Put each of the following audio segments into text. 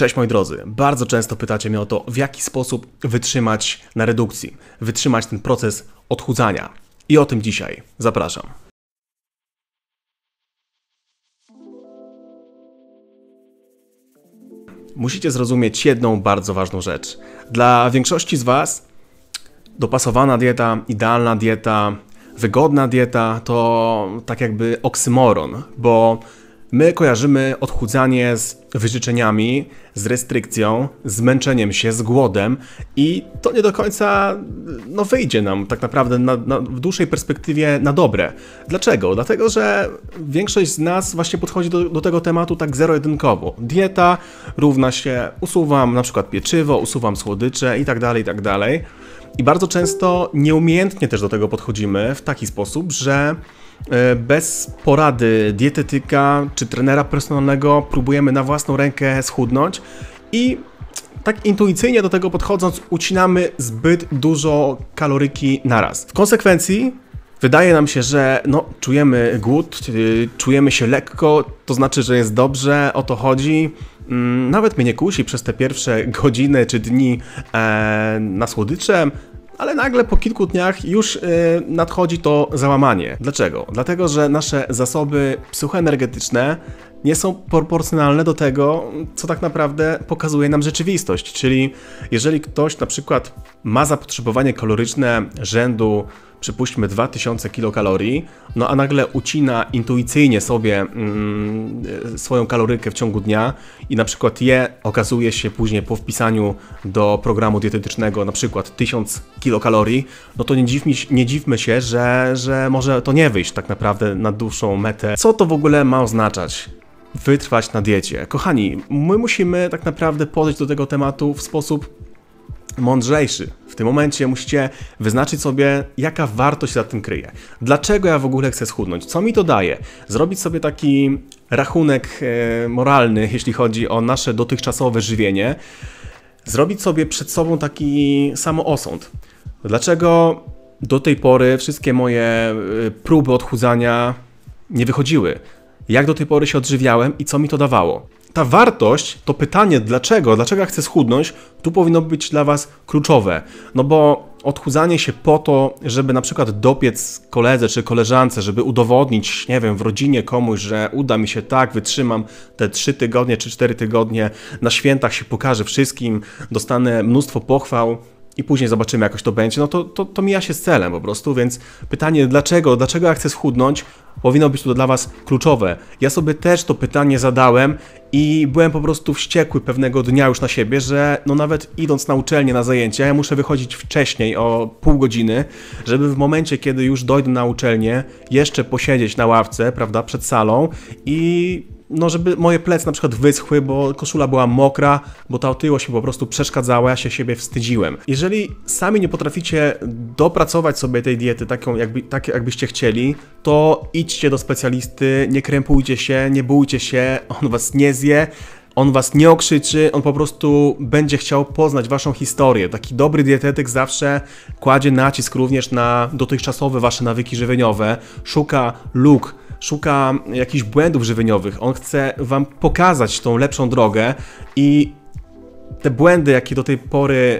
Cześć moi drodzy, bardzo często pytacie mnie o to, w jaki sposób wytrzymać na redukcji, wytrzymać ten proces odchudzania. I o tym dzisiaj zapraszam. Musicie zrozumieć jedną bardzo ważną rzecz. Dla większości z Was dopasowana dieta, idealna dieta, wygodna dieta to tak jakby oksymoron, bo my kojarzymy odchudzanie z wyrzeczeniami, z restrykcją, z męczeniem się, z głodem i to nie do końca wyjdzie nam tak naprawdę w dłuższej perspektywie na dobre. Dlaczego? Dlatego, że większość z nas właśnie podchodzi do tego tematu tak zero-jedynkowo. Dieta równa się usuwam na przykład pieczywo, usuwam słodycze i tak dalej. I bardzo często nieumiejętnie też do tego podchodzimy w taki sposób, że bez porady dietetyka czy trenera personalnego próbujemy na własną rękę schudnąć i tak intuicyjnie do tego podchodząc ucinamy zbyt dużo kaloryki naraz. W konsekwencji wydaje nam się, że czujemy głód, czujemy się lekko, to znaczy, że jest dobrze, o to chodzi. Nawet mnie nie kusi przez te pierwsze godziny czy dni na słodycze, ale nagle po kilku dniach już nadchodzi to załamanie. Dlaczego? Dlatego, że nasze zasoby psychoenergetyczne nie są proporcjonalne do tego, co tak naprawdę pokazuje nam rzeczywistość. Czyli jeżeli ktoś na przykład ma zapotrzebowanie kaloryczne rzędu, przypuśćmy 2000 kilokalorii, a nagle ucina intuicyjnie sobie swoją kalorykę w ciągu dnia i na przykład okazuje się później po wpisaniu do programu dietetycznego na przykład 1000 kilokalorii, to nie dziwmy się, że może to nie wyjść tak naprawdę na dłuższą metę. Co to w ogóle ma oznaczać? Wytrwać na diecie. Kochani, my musimy tak naprawdę podejść do tego tematu w sposób mądrzejszy. W tym momencie musicie wyznaczyć sobie, jaka wartość za tym kryje. Dlaczego ja w ogóle chcę schudnąć? Co mi to daje? Zrobić sobie taki rachunek moralny, jeśli chodzi o nasze dotychczasowe żywienie. Zrobić sobie przed sobą taki samoosąd. Dlaczego do tej pory wszystkie moje próby odchudzania nie wychodziły? Jak do tej pory się odżywiałem i co mi to dawało? Ta wartość, to pytanie dlaczego ja chcę schudnąć, tu powinno być dla Was kluczowe. Bo odchudzanie się po to, żeby na przykład dopiec koledze czy koleżance, żeby udowodnić, nie wiem, w rodzinie komuś, że uda mi się tak, wytrzymam te 3 tygodnie czy 4 tygodnie, na świętach się pokażę wszystkim, dostanę mnóstwo pochwał i później zobaczymy, jakoś to będzie, to mija się z celem po prostu, więc pytanie dlaczego ja chcę schudnąć, powinno być to dla Was kluczowe. Ja sobie też to pytanie zadałem i byłem po prostu wściekły pewnego dnia już na siebie, że nawet idąc na uczelnię, na zajęcia, ja muszę wychodzić wcześniej o pół godziny, żeby w momencie, kiedy już dojdę na uczelnię, jeszcze posiedzieć na ławce, prawda, przed salą i żeby moje plecy na przykład wyschły, bo koszula była mokra, bo ta otyłość mi po prostu przeszkadzała, ja się siebie wstydziłem. Jeżeli sami nie potraficie dopracować sobie tej diety tak jakbyście chcieli, to idźcie do specjalisty, nie krępujcie się, nie bójcie się, on Was nie zje, on Was nie okrzyczy, on po prostu będzie chciał poznać Waszą historię. Taki dobry dietetyk zawsze kładzie nacisk również na dotychczasowe Wasze nawyki żywieniowe, szuka luk, szuka jakichś błędów żywieniowych, on chce Wam pokazać tą lepszą drogę i te błędy, jakie do tej pory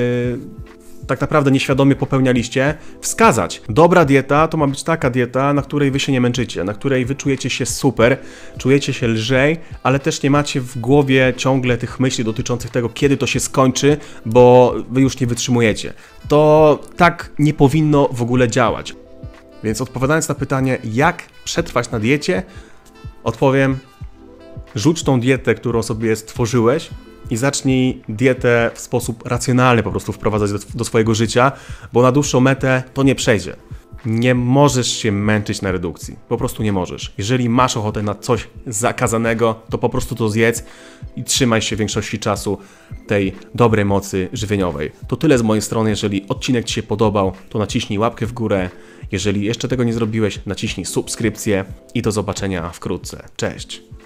tak naprawdę nieświadomie popełnialiście, wskazać. Dobra dieta to ma być taka dieta, na której Wy się nie męczycie, na której Wy czujecie się super, czujecie się lżej, ale też nie macie w głowie ciągle tych myśli dotyczących tego, kiedy to się skończy, bo Wy już nie wytrzymujecie. To tak nie powinno w ogóle działać. Więc odpowiadając na pytanie, jak przetrwać na diecie, odpowiem, rzuć tą dietę, którą sobie stworzyłeś i zacznij dietę w sposób racjonalny po prostu wprowadzać do swojego życia, bo na dłuższą metę to nie przejdzie. Nie możesz się męczyć na redukcji, po prostu nie możesz. Jeżeli masz ochotę na coś zakazanego, to po prostu to zjedz i trzymaj się w większości czasu tej dobrej mocy żywieniowej. To tyle z mojej strony, jeżeli odcinek Ci się podobał, to naciśnij łapkę w górę. Jeżeli jeszcze tego nie zrobiłeś, naciśnij subskrypcję i do zobaczenia wkrótce. Cześć!